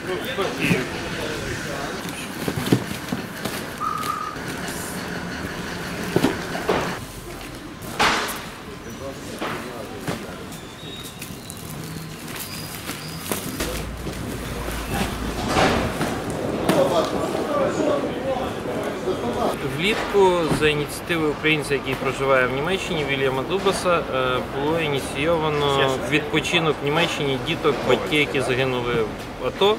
Влітку за ініціативи українця, який проживає в Німеччині, Вільяма Дубаса, було ініційовано відпочинок в Німеччині діток, батьки, які загинули в АТО.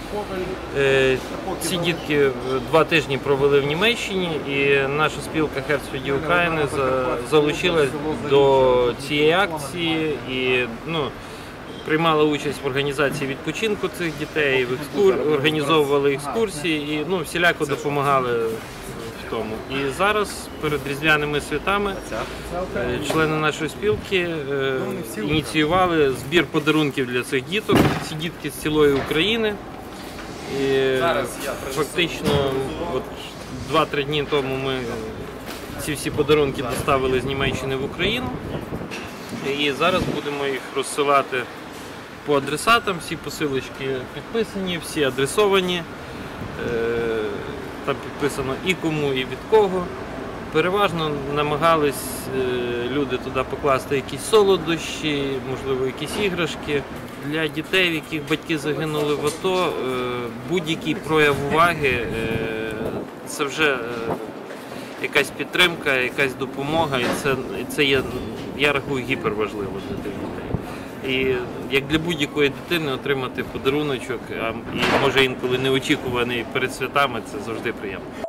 Ці дітки 2 тижні провели в Німеччині, і наша спілка Херцфельді України залучилась до цієї акції і приймала участь в організації відпочинку цих дітей, організовували екскурсії і всіляко допомагали в тому. І зараз перед різдвяними святами члени нашої спілки ініціювали збір подарунків для цих діток. Ці дітки з цілої України. І фактично 2-3 дні тому ми ці всі подарунки доставили з Німеччини в Україну. І зараз будемо їх розсилати по адресатам. Всі посилочки підписані, всі адресовані. Там підписано і кому, і від кого. Переважно намагались люди туди покласти якісь солодощі, можливо, якісь іграшки. Для дітей, в яких батьки загинули в АТО, будь-який прояв уваги – це вже якась підтримка, якась допомога, і це є, я рахую, гіперважливо для тих дітей. І як для будь-якої дитини отримати подаруночок, і може інколи неочікуваний перед святами, це завжди приємно.